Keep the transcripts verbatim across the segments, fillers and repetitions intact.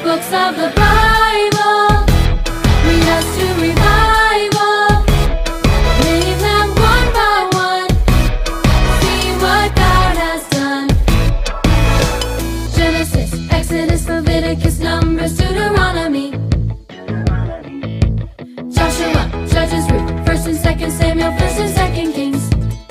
books of the Bible lead us to revival. Name them one by one, see what God has done. Genesis, Exodus, Leviticus, Numbers, Deuteronomy, Joshua, Judges, Ruth, First and Second Samuel, First and Second Kings,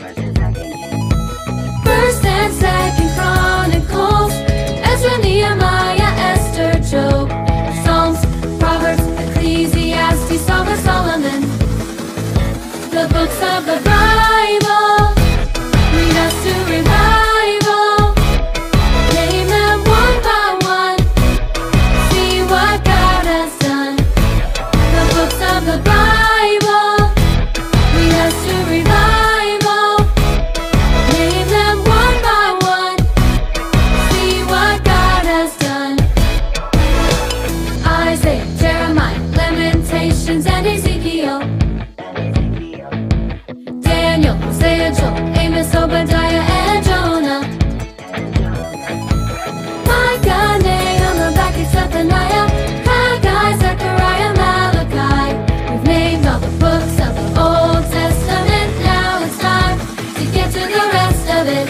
First and Second Chronicles, Ezra, Nehemiah, Esther, Job, Psalms, Proverbs, Ecclesiastes, Song of Solomon. The books of the Bible lead us to revival. Name them one by one, see what God has done. The books of the Bible lead us to revival. Name them one by one, see what God has done. Isaiah, Jeremiah, Lamentations, and Ezekiel, Daniel, Hosea, Joel, Amos, Obadiah, and Jonah, Micah, Nahum, Habakkuk, Zephaniah, Haggai, Zechariah, Malachi. We've named all the books of the Old Testament. Now it's time to get to the rest of it.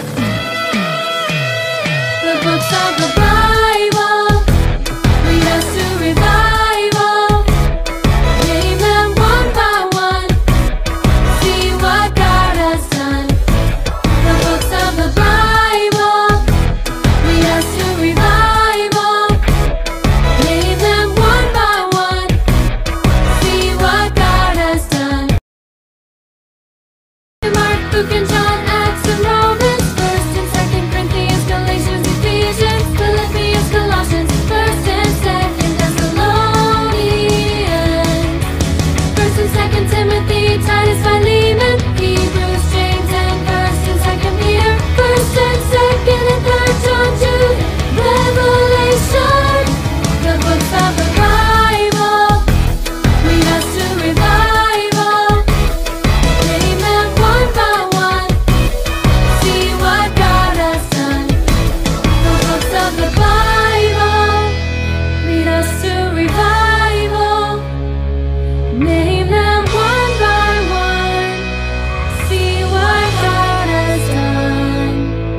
The books of the Bible lead us to revival. Name them one by one, see what God has done. The books of the Bible lead us to revival. Name them one by one, see what God has done. Mark, Luke, and John, Acts, and Romans, First and Second Corinthians, Galatians, Ephesians, Philippians, Colossians, First and Second Thessalonians, First and Second Timothy, Titus, Philemon, Hebrews, James, and First and Second Peter, First and Second and Third John, Jude, Revelation. The books of the Bible lead us to revival. Name them one by one, see what God has done. The books of the Bible lead us to revival. Name them one by one, see what God has done.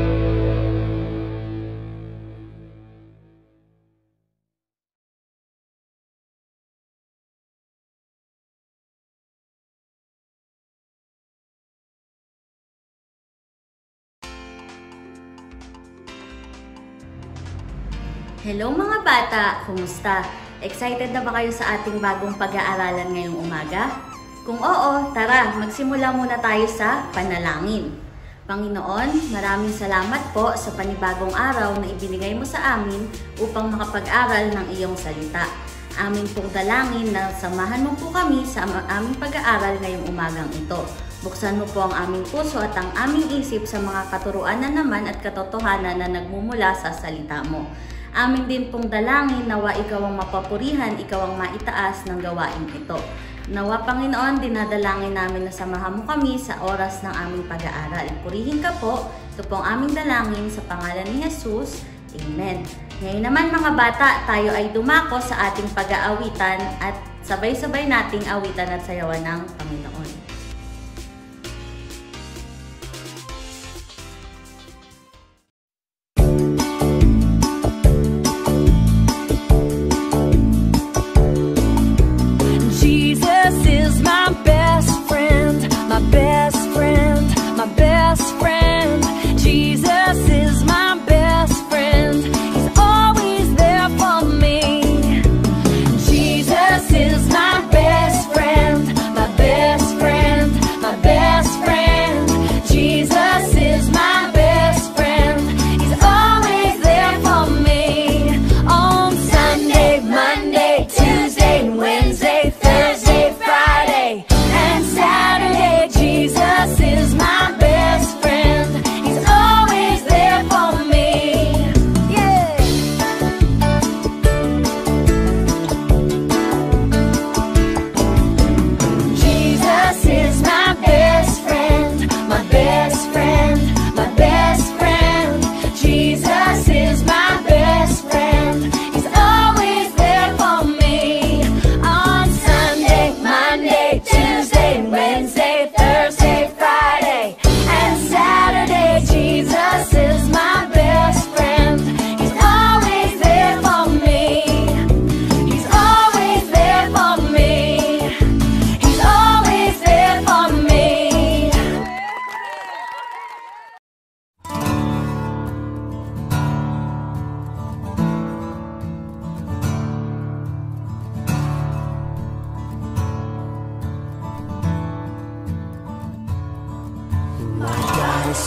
Hello mga bata! Kumusta? Excited na ba kayo sa ating bagong pag-aaralan ngayong umaga? Kung oo, tara, magsimula muna tayo sa panalangin. Panginoon, maraming salamat po sa panibagong araw na ibinigay mo sa amin upang makapag-aral ng iyong salita. Amin pong dalangin na samahan mo po kami sa aming pag-aaral ngayong umagang ito. Buksan mo po ang aming puso at ang aming isip sa mga katuruan na naman at katotohanan na nagmumula sa salita mo. Amin din pong dalangin nawa ikaw ang mapapurihan, ikaw ang maitaas ng gawain ito. Nawa Panginoon, dinadalangin namin na samahan mo kami sa oras ng aming pag-aaral. Purihin ka po, ito pong aming dalangin sa pangalan ni Jesus. Amen. Ngayon naman mga bata, tayo ay dumako sa ating pag-aawitan at sabay-sabay nating awitan at sayawan ng Panginoon. Jesus is my best friend, my best friend.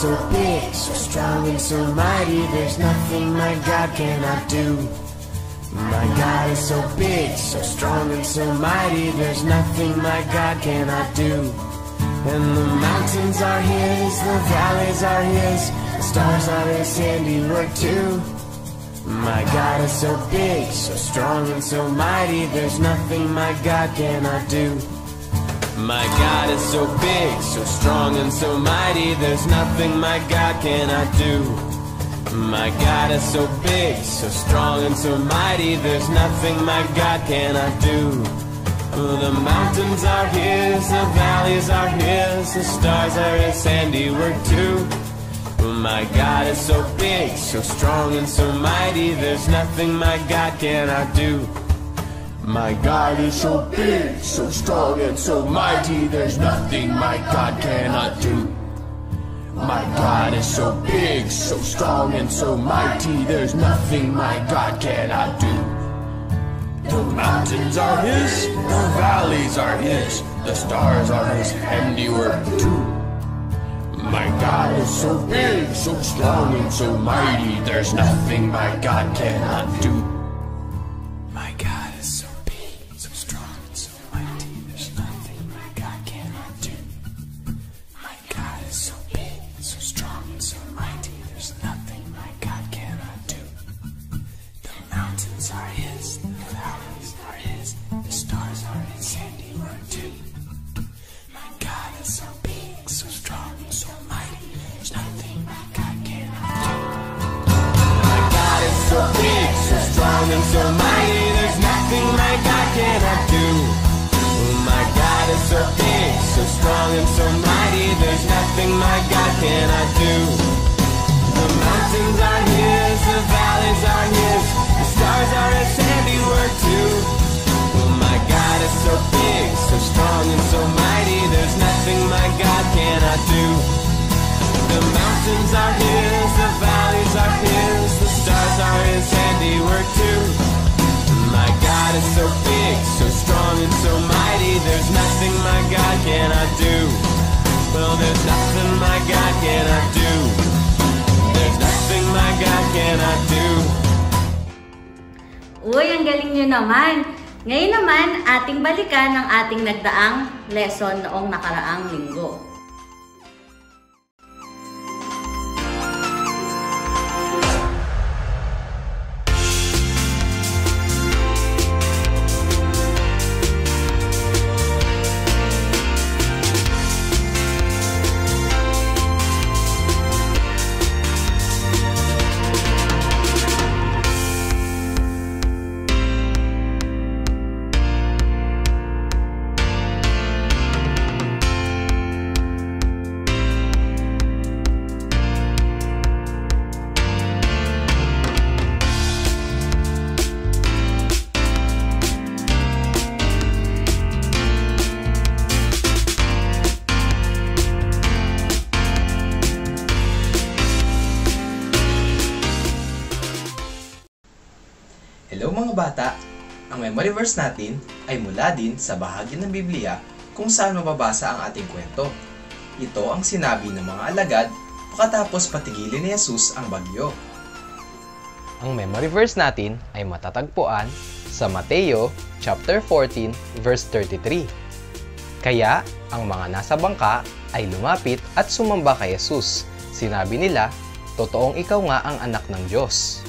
so big, so strong and so mighty, there's nothing my God cannot do. My God is so big, so strong and so mighty, there's nothing my God cannot do. And the mountains are His, the valleys are His, the stars are His handiwork too. My God is so big, so strong and so mighty, there's nothing my God cannot do. My God is so big, so strong and so mighty, there's nothing my God cannot do. My God is so big, so strong and so mighty, there's nothing my God cannot do. The mountains are His, the valleys are His, the stars are His handiwork too. My God is so big, so strong and so mighty, there's nothing my God cannot do. My God is so big, so strong and so mighty, there's nothing my God cannot do. My God is so big, so strong and so mighty, there's nothing my God cannot do. The mountains are His, the valleys are His, the stars are His handiwork too. My God is so big, so strong and so mighty, there's nothing my God cannot do. My God is so big, so strong and so mighty, there's nothing my God cannot do. My God is so big, so strong and so mighty, there's nothing my God cannot do. The mountains are His, the valleys are His, the stars are His handiwork too. My God is so big, so strong and so mighty, there's nothing my God cannot do. My God is so big, so strong and so mighty, there's nothing my God cannot do. My God is so big, so strong and so mighty, there's nothing my God cannot do. The mountains are His, the valleys are His, the stars are His handiwork too. My God is so big, so strong and so mighty, there's nothing my God cannot do. The mountains are His, the valleys are His, the stars are His handiwork too. My God is so big, so strong and so mighty, there's nothing my God cannot do. Well, there's nothing my God cannot do. There's nothing my God cannot do. Uy, ang galing nyo naman! Ngayon naman, ating balikan ang ating nagdaang lesson noong nakaraang linggo. Hello mga bata! Ang memory verse natin ay mula din sa bahagi ng Biblia kung saan mababasa ang ating kwento. Ito ang sinabi ng mga alagad pagkatapos patigilin ni Jesus ang bagyo. Ang memory verse natin ay matatagpuan sa Mateo chapter fourteen verse thirty-three. Kaya ang mga nasa bangka ay lumapit at sumamba kay Jesus. Sinabi nila, "Totoong ikaw nga ang anak ng Diyos."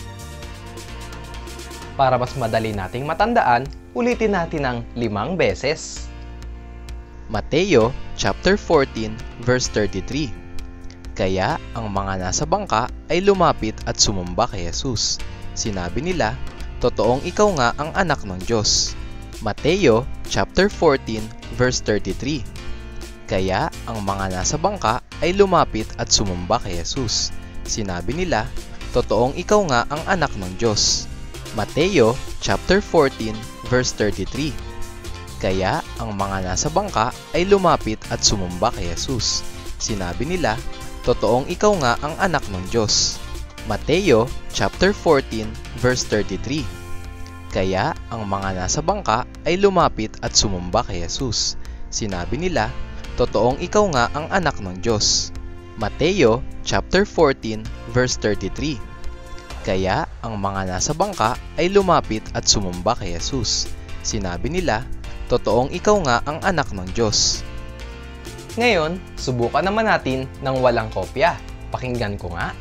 Para mas madali nating matandaan, ulitin natin ng limang beses. Mateo chapter fourteen verse thirty-three. Kaya ang mga nasa bangka ay lumapit at sumamba kay Jesus. Sinabi nila, "Totoong ikaw nga ang anak ng Diyos." Mateo chapter fourteen verse thirty-three. Kaya ang mga nasa bangka ay lumapit at sumamba kay Jesus. Sinabi nila, "Totoong ikaw nga ang anak ng Diyos." Mateo chapter fourteen verse thirty-three. Kaya ang mga nasa bangka ay lumapit at sumamba kay Jesus. Sinabi nila, "Totoong ikaw nga ang anak ng Diyos." Mateo chapter fourteen verse thirty-three. Kaya ang mga nasa bangka ay lumapit at sumamba kay Jesus. Sinabi nila, "Totoong ikaw nga ang anak ng Diyos." Mateo chapter fourteen verse thirty-three. Kaya ang mga nasa bangka ay lumapit at sumamba kay Jesus. Sinabi nila, "Totoong ikaw nga ang anak ng Diyos." Ngayon, subukan naman natin ng walang kopya. Pakinggan ko nga.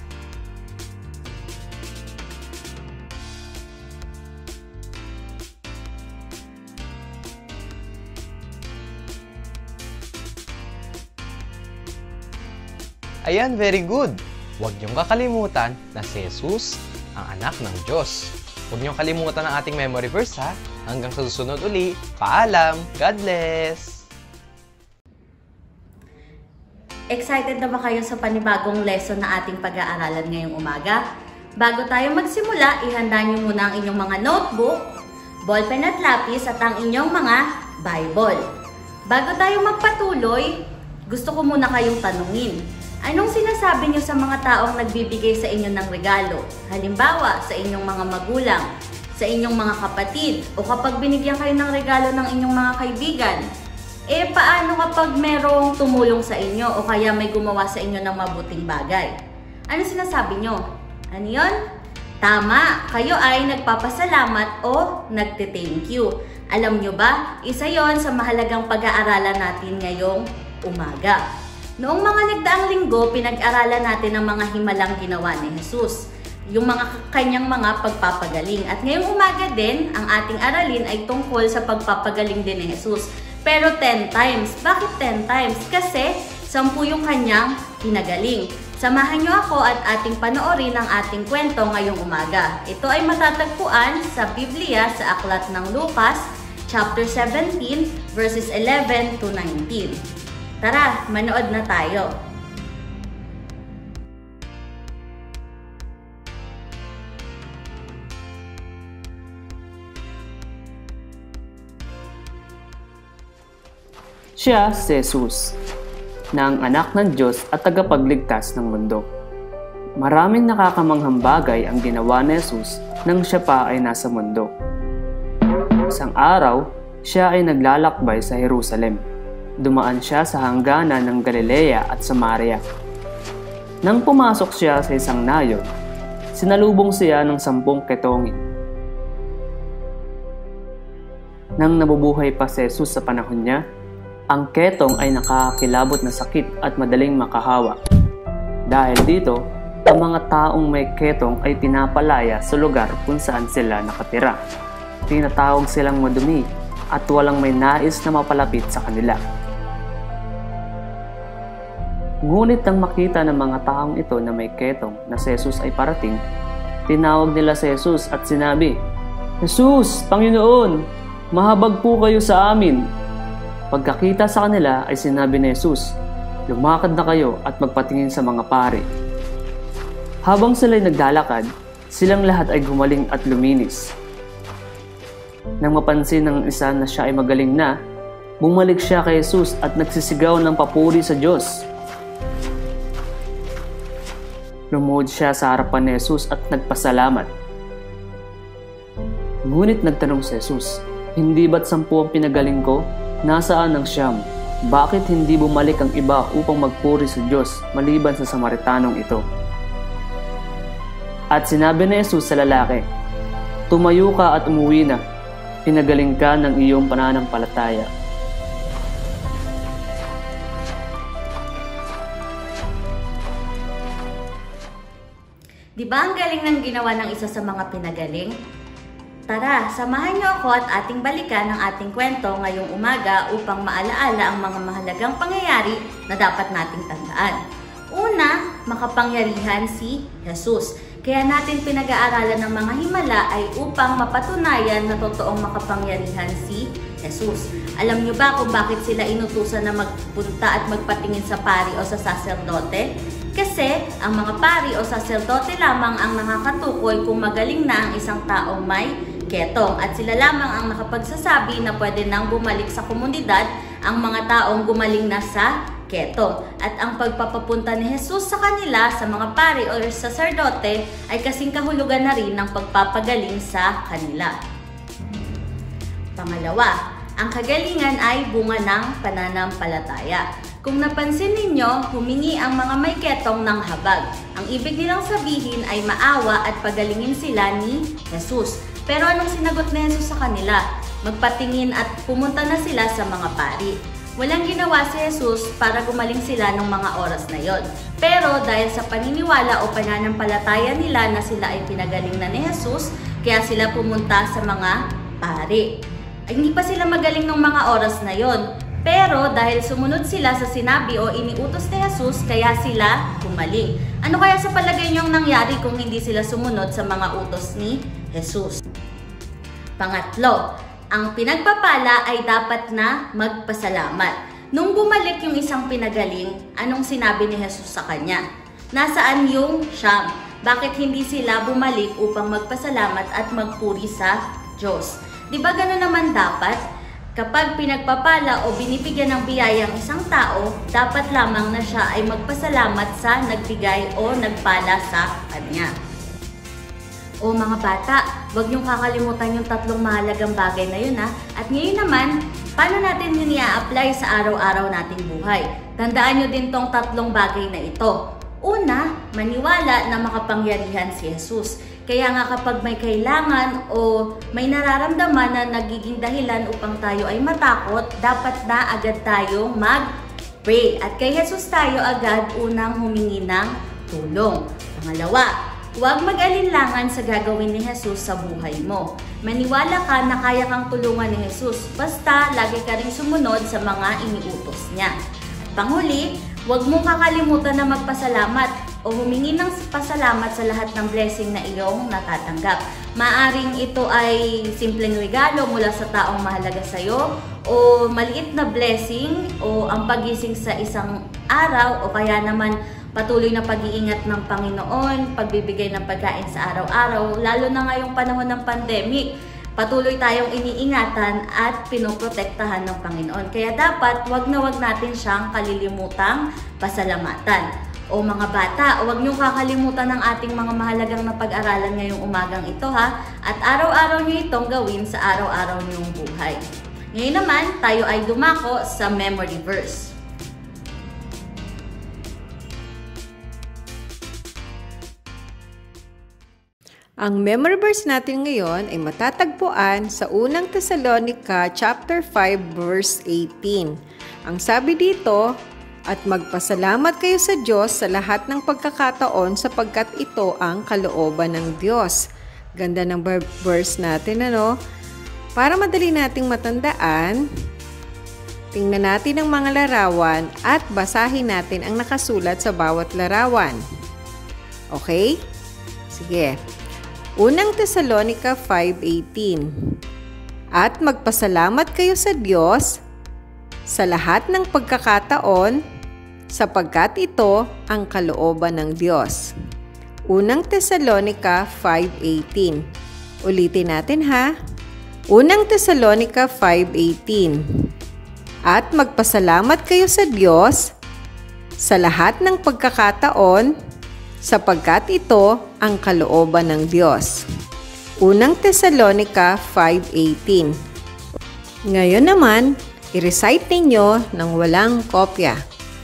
Ayan, very good! Huwag niyong kakalimutan na si Jesus ang anak ng Diyos. Huwag niyong kalimutan ang ating memory verse ha. Hanggang sa susunod uli, paalam! God bless! Excited na ba kayo sa panibagong lesson na ating pag-aaralan ngayong umaga? Bago tayo magsimula, ihanda niyo muna ang inyong mga notebook, ballpen at lapis at ang inyong mga Bible. Bago tayo magpatuloy, gusto ko muna kayong tanungin. Anong sinasabi niyo sa mga taong nagbibigay sa inyo ng regalo? Halimbawa, sa inyong mga magulang, sa inyong mga kapatid, o kapag binigyan kayo ng regalo ng inyong mga kaibigan. Eh, paano kapag merong tumulong sa inyo o kaya may gumawa sa inyo ng mabuting bagay? Ano sinasabi niyo? Ano yun? Tama, kayo ay nagpapasalamat o nagte-thank you. Alam niyo ba, isa yon sa mahalagang pag-aaralan natin ngayong umaga. Noong mga nagdaang linggo, pinag-aralan natin ang mga himalang ginawa ni Jesus, yung mga kanyang mga pagpapagaling. At ngayong umaga din, ang ating aralin ay tungkol sa pagpapagaling din ni Jesus. Pero ten times. Bakit ten times? Kasi sampu yung kanyang pinagaling. Samahan niyo ako at ating panoorin ang ating kwento ngayong umaga. Ito ay matatagpuan sa Biblia sa Aklat ng Lucas, chapter seventeen, verses eleven to nineteen. Tara, manood na tayo. Siya si Jesus, na ang anak ng Diyos at tagapagligtas ng mundo. Maraming nakakamanghang bagay ang ginawa ni Jesus nang siya pa ay nasa mundo. Isang araw, siya ay naglalakbay sa Jerusalem. Dumaan siya sa hangganan ng Galilea at Samaria. Nang pumasok siya sa isang nayon, sinalubong siya ng sampung ketongin. Nang nabubuhay pa si Jesus sa panahon niya, ang ketong ay nakakakilabot na sakit at madaling makahawa. Dahil dito, ang mga taong may ketong ay pinapalaya sa lugar kung saan sila nakatira. Tinatawag silang madumi at walang may nais na mapalapit sa kanila. Ngunit nang makita ng mga taong ito na may ketong na si Jesus ay parating, tinawag nila si Jesus at sinabi, "Jesus, Panginoon, mahabag po kayo sa amin." Pagkakita sa kanila ay sinabi ni Jesus, "Lumakad na kayo at magpatingin sa mga pari." Habang sila'y naglalakad, silang lahat ay gumaling at luminis. Nang mapansin ng isa na siya ay magaling na, bumalik siya kay Jesus at nagsisigaw ng papuri sa Diyos. Lumuhod siya sa harapan ni Jesus at nagpasalamat. Ngunit nagtanong si Jesus, "Hindi ba't sampu ang pinagaling ko? Nasaan ang siyam? Bakit hindi bumalik ang iba upang magpuri sa Diyos maliban sa Samaritanong ito?" At sinabi ni Jesus sa lalaki, "Tumayo ka at umuwi na. Pinagaling ka ng iyong pananampalataya." Di ba ang galing ng ginawa ng isa sa mga pinagaling? Tara, samahan niyo ako at ating balikan ang ating kwento ngayong umaga upang maalaala ang mga mahalagang pangyayari na dapat nating tandaan. Una, makapangyarihan si Jesus. Kaya natin pinag-aaralan ng mga himala ay upang mapatunayan na totoong makapangyarihan si Jesus. Alam niyo ba kung bakit sila inutusan na magpunta at magpatingin sa pari o sa saserdote? Kasi ang mga pari o saserdote lamang ang nakakatukoy kung magaling na ang isang taong may ketong at sila lamang ang nakapagsasabi na pwede nang bumalik sa komunidad ang mga taong gumaling na sa ketong. At ang pagpapapunta ni Jesus sa kanila, sa mga pari o saserdote, ay kasing kahulugan na rin ng pagpapagaling sa kanila. Pangalawa, ang kagalingan ay bunga ng pananampalataya. Kung napansin ninyo, humingi ang mga may ketong ng habag. Ang ibig nilang sabihin ay maawa at pagalingin sila ni Jesus. Pero anong sinagot ni Jesus sa kanila? Magpatingin at pumunta na sila sa mga pari. Walang ginawa si Jesus para gumaling sila ng mga oras na yon. Pero dahil sa paniniwala o pananampalataya nila na sila ay pinagaling na ni Jesus, kaya sila pumunta sa mga pari. Ay, hindi pa sila magaling ng mga oras na yon. Pero dahil sumunod sila sa sinabi o iniutos ni Jesus, kaya sila gumaling. Ano kaya sa palagay niyong nangyari kung hindi sila sumunod sa mga utos ni Jesus? Pangatlo, ang pinagpapala ay dapat na magpasalamat. Nung bumalik yung isang pinagaling, anong sinabi ni Jesus sa kanya? Nasaan yung siyam? Bakit hindi sila bumalik upang magpasalamat at magpuri sa Diyos? Di ba gano'n naman dapat? Kapag pinagpapala o binibigyan ng biyaya ang isang tao, dapat lamang na siya ay magpasalamat sa nagbigay o nagpala sa kanya. O mga bata, huwag niyong kakalimutan yung tatlong mahalagang bagay na yun ha. At ngayon naman, paano natin yun i-apply sa araw-araw nating buhay? Tandaan niyo din tong tatlong bagay na ito. Una, maniwala na makapangyarihan si Jesus. Kaya nga kapag may kailangan o may nararamdaman na nagiging dahilan upang tayo ay matakot, dapat na agad tayong mag-pray. At kay Jesus tayo agad unang humingi ng tulong. Pangalawa, huwag mag-alinlangan sa gagawin ni Jesus sa buhay mo. Maniwala ka na kaya kang tulungan ni Jesus, basta lagi ka rin sumunod sa mga iniutos niya. At panghuli, huwag mong kakalimutan na magpasalamat o humingi ng pasalamat sa lahat ng blessing na iyong natatanggap. Maaring ito ay simpleng regalo mula sa taong mahalaga sa iyo, o maliit na blessing, o ang pagising sa isang araw, o kaya naman patuloy na pag-iingat ng Panginoon, pagbibigay ng pagkain sa araw-araw, lalo na ngayong panahon ng pandemic. Patuloy tayong iniingatan at pinoprotektahan ng Panginoon. Kaya dapat wag na wag natin siyang kalilimutang pasalamatan. O mga bata, huwag niyong kakalimutan ang ating mga mahalagang na pag-aralan ngayong umagang ito ha. At araw-araw niyo itong gawin sa araw-araw niyong buhay. Ngayon naman, tayo ay dumako sa memory verse. Ang memory verse natin ngayon ay matatagpuan sa unang Thessalonica chapter five verse eighteen. Ang sabi dito, at magpasalamat kayo sa Diyos sa lahat ng pagkakataon sapagkat ito ang kalooban ng Diyos. Ganda ng verse natin, ano? Para madali nating matandaan, tingnan natin ang mga larawan at basahin natin ang nakasulat sa bawat larawan. Okay? Sige. Unang Thessalonica five eighteen. At magpasalamat kayo sa Diyos sa lahat ng pagkakataon sapagkat ito ang kalooban ng Diyos. Unang Thessalonica five eighteen. Ulitin natin ha. Unang Thessalonica five eighteen. At magpasalamat kayo sa Diyos sa lahat ng pagkakataon sapagkat ito ang kalooban ng Diyos. Unang Thessalonica five eighteen. Ngayon naman, i-recite ninyo ng walang kopya.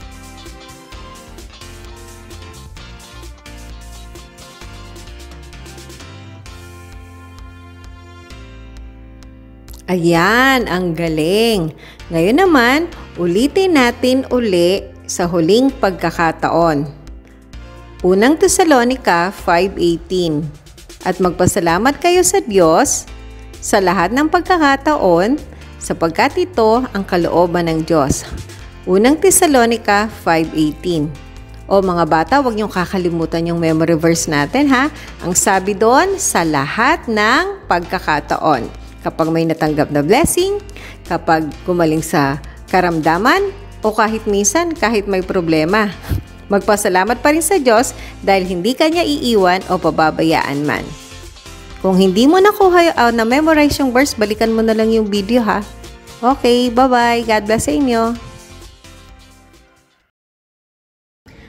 Ayan, ang galing. Ngayon naman, ulitin natin uli sa huling pagkakataon. Unang Thessalonica five eighteen. At magpasalamat kayo sa Diyos sa lahat ng pagkakataon sapagkat ito ang kalooban ng Diyos. Unang Thessalonica five eighteen. O mga bata, huwag niyong kakalimutan yung memory verse natin ha. Ang sabi doon, sa lahat ng pagkakataon. Kapag may natanggap na blessing, kapag gumaling sa karamdaman, o kahit minsan, kahit may problema. Magpasalamat pa rin sa Diyos dahil hindi kanya iiwan o pababayaan man. Kung hindi mo nakuha uh, na memorize yung verse, balikan mo na lang yung video ha. Okay, bye-bye. God bless sa inyo.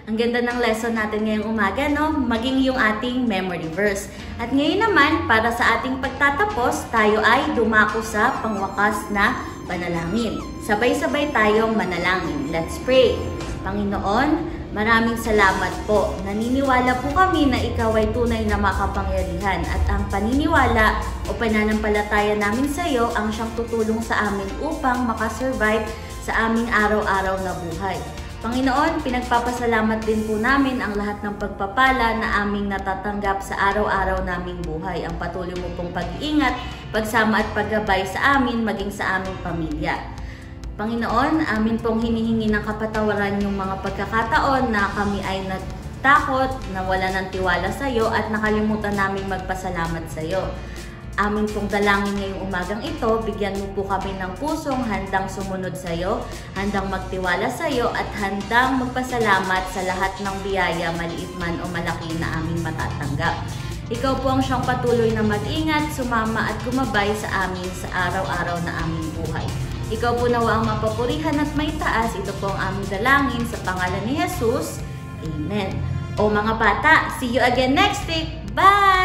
Ang ganda ng lesson natin ngayong umaga, no? Maging yung ating memory verse. At ngayon naman, para sa ating pagtatapos, tayo ay dumako sa pangwakas na panalangin. Sabay-sabay tayong manalangin. Let's pray. Panginoon, maraming salamat po. Naniniwala po kami na ikaw ay tunay na makapangyarihan at ang paniniwala o pananampalataya namin sa iyo ang siyang tutulong sa amin upang makasurvive sa aming araw-araw na buhay. Panginoon, pinagpapasalamat din po namin ang lahat ng pagpapala na aming natatanggap sa araw-araw naming buhay. Ang patuloy mo pong pag-iingat, pagsama at paggabay sa amin maging sa aming pamilya. Panginoon, amin pong hinihingi ng kapatawaran yung mga pagkakataon na kami ay nagtakot, nawala ng tiwala sa iyo at nakalimutan naming magpasalamat sa iyo. Amin pong dalangin ngayong umagang ito, bigyan mo po kami ng pusong handang sumunod sa iyo, handang magtiwala sa iyo at handang magpasalamat sa lahat ng biyaya, maliit man o malaki na aming matatanggap. Ikaw po ang siyang patuloy na mag-ingat, sumama at gumabay sa amin sa araw-araw na aming buhay. Ikaw po nawa ang mapapurihan at may taas. Ito po ang aming dalangin sa pangalan ni Jesus. Amen. O mga bata, see you again next week. Bye!